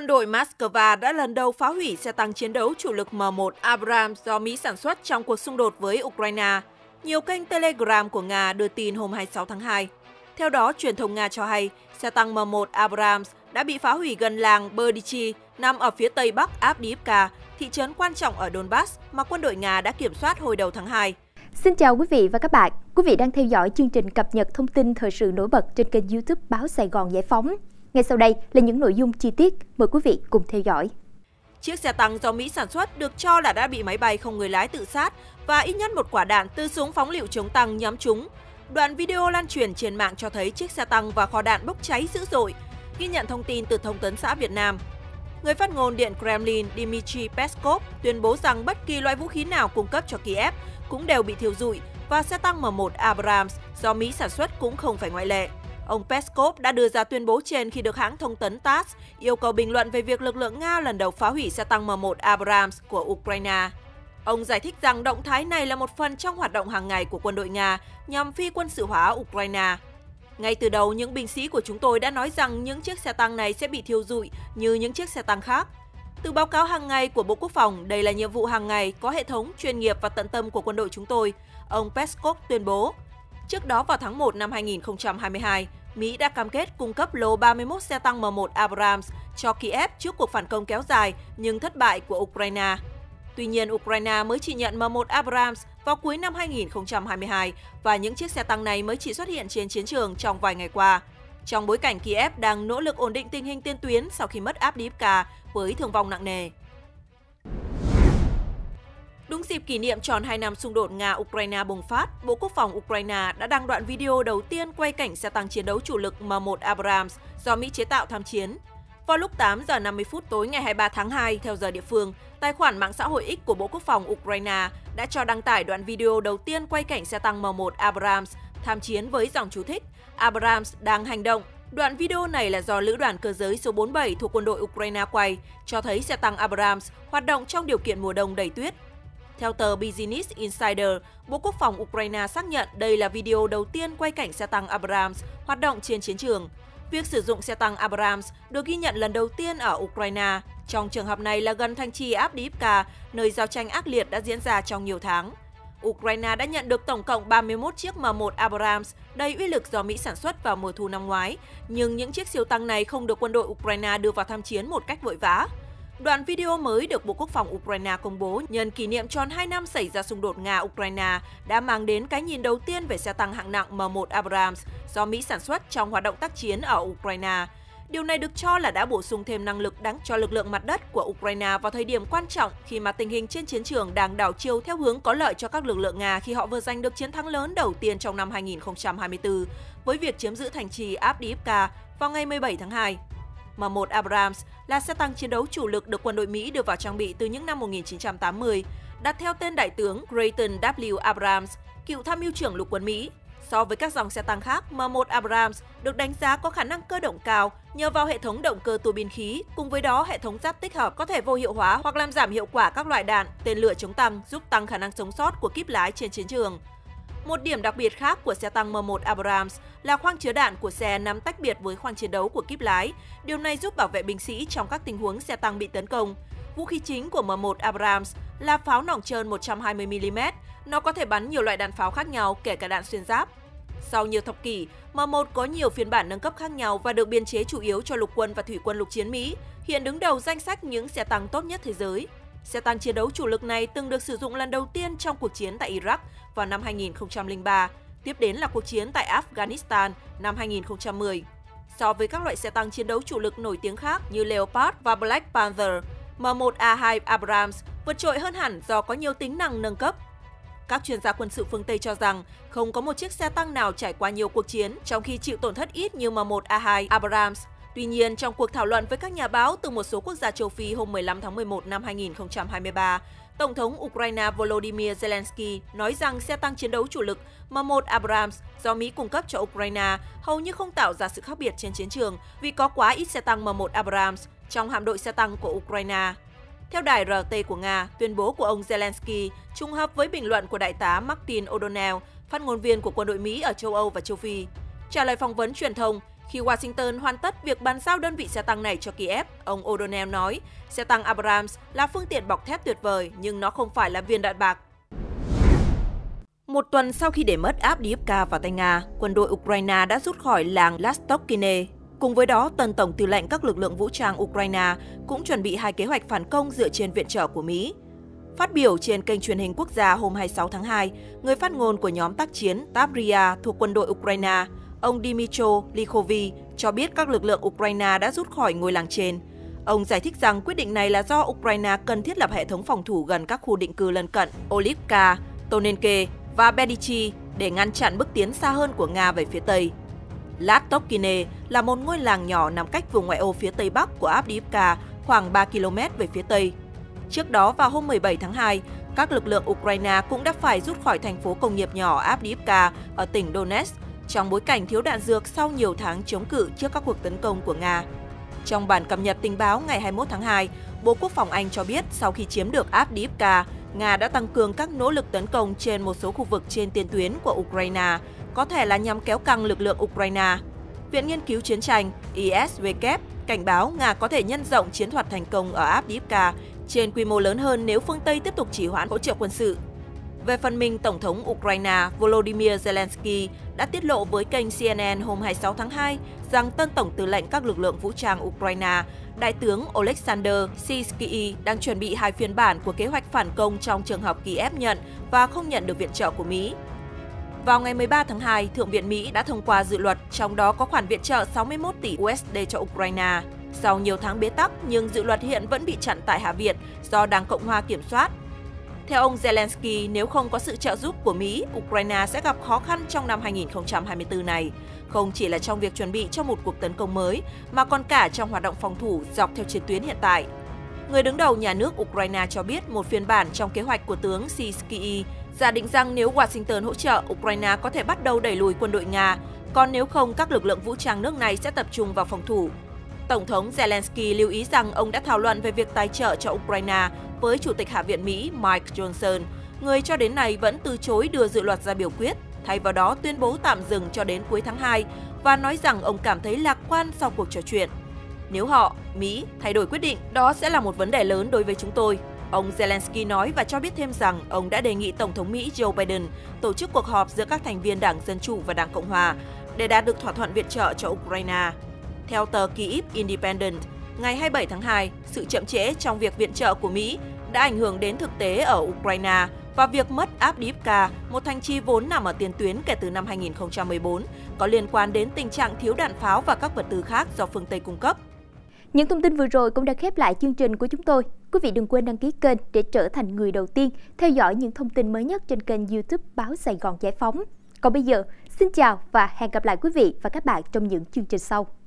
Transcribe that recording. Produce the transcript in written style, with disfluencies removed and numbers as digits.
đội Moscow đã lần đầu phá hủy xe tăng chiến đấu chủ lực M1 Abrams do Mỹ sản xuất trong cuộc xung đột với Ukraine. Nhiều kênh Telegram của Nga đưa tin hôm 26 tháng 2. Theo đó, truyền thông Nga cho hay xe tăng M1 Abrams đã bị phá hủy gần làng Berdychi nằm ở phía tây bắc Avdiivka, thị trấn quan trọng ở Donbass mà quân đội Nga đã kiểm soát hồi đầu tháng 2. Xin chào quý vị và các bạn. Quý vị đang theo dõi chương trình cập nhật thông tin thời sự nổi bật trên kênh YouTube Báo Sài Gòn Giải phóng. Ngay sau đây là những nội dung chi tiết, mời quý vị cùng theo dõi. Chiếc xe tăng do Mỹ sản xuất được cho là đã bị máy bay không người lái tự sát và ít nhất một quả đạn từ súng phóng lựu chống tăng nhắm trúng. Đoạn video lan truyền trên mạng cho thấy chiếc xe tăng và kho đạn bốc cháy dữ dội, ghi nhận thông tin từ Thông tấn xã Việt Nam. Người phát ngôn Điện Kremlin Dmitry Peskov tuyên bố rằng bất kỳ loại vũ khí nào cung cấp cho Kiev cũng đều bị thiêu rụi và xe tăng M1 Abrams do Mỹ sản xuất cũng không phải ngoại lệ. Ông Peskov đã đưa ra tuyên bố trên khi được hãng thông tấn TASS yêu cầu bình luận về việc lực lượng Nga lần đầu phá hủy xe tăng M1 Abrams của Ukraine. Ông giải thích rằng động thái này là một phần trong hoạt động hàng ngày của quân đội Nga nhằm phi quân sự hóa Ukraine. Ngay từ đầu, những binh sĩ của chúng tôi đã nói rằng những chiếc xe tăng này sẽ bị thiêu rụi như những chiếc xe tăng khác. Từ báo cáo hàng ngày của Bộ Quốc phòng, đây là nhiệm vụ hàng ngày có hệ thống, chuyên nghiệp và tận tâm của quân đội chúng tôi, ông Peskov tuyên bố. Trước đó vào tháng 1 năm 2022, Mỹ đã cam kết cung cấp lô 31 xe tăng M1 Abrams cho Kiev trước cuộc phản công kéo dài nhưng thất bại của Ukraine. Tuy nhiên, Ukraine mới chỉ nhận M1 Abrams vào cuối năm 2022 và những chiếc xe tăng này mới chỉ xuất hiện trên chiến trường trong vài ngày qua. Trong bối cảnh Kiev đang nỗ lực ổn định tình hình tiền tuyến sau khi mất Avdiivka với thương vong nặng nề. Đúng dịp kỷ niệm tròn 2 năm xung đột Nga-Ukraine bùng phát, Bộ Quốc phòng Ukraine đã đăng đoạn video đầu tiên quay cảnh xe tăng chiến đấu chủ lực M1 Abrams do Mỹ chế tạo tham chiến. Vào lúc 8 giờ 50 phút tối ngày 23 tháng 2 theo giờ địa phương, tài khoản mạng xã hội X của Bộ Quốc phòng Ukraine đã cho đăng tải đoạn video đầu tiên quay cảnh xe tăng M1 Abrams tham chiến với dòng chú thích Abrams đang hành động. Đoạn video này là do Lữ đoàn cơ giới số 47 thuộc quân đội Ukraine quay, cho thấy xe tăng Abrams hoạt động trong điều kiện mùa đông đầy tuyết. Theo tờ Business Insider, Bộ Quốc phòng Ukraine xác nhận đây là video đầu tiên quay cảnh xe tăng Abrams hoạt động trên chiến trường. Việc sử dụng xe tăng Abrams được ghi nhận lần đầu tiên ở Ukraine. Trong trường hợp này là gần thành trì Avdiivka, nơi giao tranh ác liệt đã diễn ra trong nhiều tháng. Ukraine đã nhận được tổng cộng 31 chiếc M1 Abrams đầy uy lực do Mỹ sản xuất vào mùa thu năm ngoái, nhưng những chiếc siêu tăng này không được quân đội Ukraine đưa vào tham chiến một cách vội vã. Đoạn video mới được Bộ Quốc phòng Ukraine công bố nhân kỷ niệm tròn 2 năm xảy ra xung đột Nga-Ukraine đã mang đến cái nhìn đầu tiên về xe tăng hạng nặng M1 Abrams do Mỹ sản xuất trong hoạt động tác chiến ở Ukraine. Điều này được cho là đã bổ sung thêm năng lực đáng cho lực lượng mặt đất của Ukraine vào thời điểm quan trọng khi mà tình hình trên chiến trường đang đảo chiều theo hướng có lợi cho các lực lượng Nga khi họ vừa giành được chiến thắng lớn đầu tiên trong năm 2024 với việc chiếm giữ thành trì Avdiivka vào ngày 17 tháng 2. M1 Abrams là xe tăng chiến đấu chủ lực được quân đội Mỹ đưa vào trang bị từ những năm 1980, đặt theo tên đại tướng Creighton W. Abrams, cựu tham mưu trưởng lục quân Mỹ. So với các dòng xe tăng khác, M1 Abrams được đánh giá có khả năng cơ động cao nhờ vào hệ thống động cơ tua bin khí, cùng với đó hệ thống giáp tích hợp có thể vô hiệu hóa hoặc làm giảm hiệu quả các loại đạn, tên lửa chống tăng, giúp tăng khả năng sống sót của kíp lái trên chiến trường. Một điểm đặc biệt khác của xe tăng M1 Abrams là khoang chứa đạn của xe nằm tách biệt với khoang chiến đấu của kíp lái. Điều này giúp bảo vệ binh sĩ trong các tình huống xe tăng bị tấn công. Vũ khí chính của M1 Abrams là pháo nòng trơn 120mm. Nó có thể bắn nhiều loại đạn pháo khác nhau, kể cả đạn xuyên giáp. Sau nhiều thập kỷ, M1 có nhiều phiên bản nâng cấp khác nhau và được biên chế chủ yếu cho lục quân và thủy quân lục chiến Mỹ, hiện đứng đầu danh sách những xe tăng tốt nhất thế giới. Xe tăng chiến đấu chủ lực này từng được sử dụng lần đầu tiên trong cuộc chiến tại Iraq vào năm 2003, tiếp đến là cuộc chiến tại Afghanistan năm 2010. So với các loại xe tăng chiến đấu chủ lực nổi tiếng khác như Leopard và Black Panther, M1A2 Abrams vượt trội hơn hẳn do có nhiều tính năng nâng cấp. Các chuyên gia quân sự phương Tây cho rằng không có một chiếc xe tăng nào trải qua nhiều cuộc chiến trong khi chịu tổn thất ít như M1A2 Abrams. Tuy nhiên, trong cuộc thảo luận với các nhà báo từ một số quốc gia châu Phi hôm 15 tháng 11 năm 2023, Tổng thống Ukraine Volodymyr Zelensky nói rằng xe tăng chiến đấu chủ lực M1 Abrams do Mỹ cung cấp cho Ukraine hầu như không tạo ra sự khác biệt trên chiến trường vì có quá ít xe tăng M1 Abrams trong hạm đội xe tăng của Ukraine. Theo đài RT của Nga, tuyên bố của ông Zelensky trùng hợp với bình luận của đại tá Martin O'Donnell, phát ngôn viên của quân đội Mỹ ở châu Âu và châu Phi. Trả lời phỏng vấn truyền thông, Khi Washington hoàn tất việc bàn giao đơn vị xe tăng này cho Kiev, ông O'Donnell nói, xe tăng Abrams là phương tiện bọc thép tuyệt vời, nhưng nó không phải là viên đạn bạc. Một tuần sau khi để mất Avdiivka vào tay Nga, quân đội Ukraine đã rút khỏi làng Lastokine. Cùng với đó, tân tổng tư lệnh các lực lượng vũ trang Ukraine cũng chuẩn bị 2 kế hoạch phản công dựa trên viện trợ của Mỹ. Phát biểu trên kênh truyền hình quốc gia hôm 26 tháng 2, người phát ngôn của nhóm tác chiến Tavria thuộc quân đội Ukraine, ông Dmytro Likhovy cho biết các lực lượng Ukraine đã rút khỏi ngôi làng trên. Ông giải thích rằng quyết định này là do Ukraine cần thiết lập hệ thống phòng thủ gần các khu định cư lân cận Olivka, Tonenke và Bedichi để ngăn chặn bước tiến xa hơn của Nga về phía Tây. Lastokine là một ngôi làng nhỏ nằm cách vùng ngoại ô phía Tây Bắc của Avdiivka khoảng 3 km về phía Tây. Trước đó, vào hôm 17 tháng 2, các lực lượng Ukraine cũng đã phải rút khỏi thành phố công nghiệp nhỏ Avdiivka ở tỉnh Donetsk trong bối cảnh thiếu đạn dược sau nhiều tháng chống cự trước các cuộc tấn công của Nga. Trong bản cập nhật tình báo ngày 21 tháng 2, Bộ Quốc phòng Anh cho biết sau khi chiếm được Avdiivka, Nga đã tăng cường các nỗ lực tấn công trên một số khu vực trên tiền tuyến của Ukraine, có thể là nhằm kéo căng lực lượng Ukraine. Viện Nghiên cứu Chiến tranh ISW cảnh báo Nga có thể nhân rộng chiến thuật thành công ở Avdiivka trên quy mô lớn hơn nếu phương Tây tiếp tục trì hoãn hỗ trợ quân sự. Về phần mình, Tổng thống Ukraine Volodymyr Zelensky đã tiết lộ với kênh CNN hôm 26 tháng 2 rằng tân tổng tư lệnh các lực lượng vũ trang Ukraine, Đại tướng Oleksandr Syrskyi đang chuẩn bị 2 phiên bản của kế hoạch phản công trong trường hợp Kiev nhận và không nhận được viện trợ của Mỹ. Vào ngày 13 tháng 2, Thượng viện Mỹ đã thông qua dự luật, trong đó có khoản viện trợ 61 tỷ USD cho Ukraine. Sau nhiều tháng bế tắc, nhưng dự luật hiện vẫn bị chặn tại Hạ viện do Đảng Cộng hòa kiểm soát. Theo ông Zelensky, nếu không có sự trợ giúp của Mỹ, Ukraine sẽ gặp khó khăn trong năm 2024 này, không chỉ là trong việc chuẩn bị cho một cuộc tấn công mới, mà còn cả trong hoạt động phòng thủ dọc theo chiến tuyến hiện tại. Người đứng đầu nhà nước Ukraine cho biết một phiên bản trong kế hoạch của tướng Syrskyi giả định rằng nếu Washington hỗ trợ, Ukraine có thể bắt đầu đẩy lùi quân đội Nga, còn nếu không, các lực lượng vũ trang nước này sẽ tập trung vào phòng thủ. Tổng thống Zelensky lưu ý rằng ông đã thảo luận về việc tài trợ cho Ukraine với Chủ tịch Hạ viện Mỹ Mike Johnson, người cho đến nay vẫn từ chối đưa dự luật ra biểu quyết, thay vào đó tuyên bố tạm dừng cho đến cuối tháng 2 và nói rằng ông cảm thấy lạc quan sau cuộc trò chuyện. Nếu họ, Mỹ, thay đổi quyết định, đó sẽ là một vấn đề lớn đối với chúng tôi. Ông Zelensky nói và cho biết thêm rằng ông đã đề nghị Tổng thống Mỹ Joe Biden tổ chức cuộc họp giữa các thành viên Đảng Dân Chủ và Đảng Cộng Hòa để đạt được thỏa thuận viện trợ cho Ukraine. Theo tờ Kyiv Independent, ngày 27 tháng 2, sự chậm trễ trong việc viện trợ của Mỹ đã ảnh hưởng đến thực tế ở Ukraine và việc mất Avdiivka, một thành trì vốn nằm ở tiền tuyến kể từ năm 2014, có liên quan đến tình trạng thiếu đạn pháo và các vật tư khác do phương Tây cung cấp. Những thông tin vừa rồi cũng đã khép lại chương trình của chúng tôi. Quý vị đừng quên đăng ký kênh để trở thành người đầu tiên theo dõi những thông tin mới nhất trên kênh YouTube Báo Sài Gòn Giải phóng. Còn bây giờ, xin chào và hẹn gặp lại quý vị và các bạn trong những chương trình sau.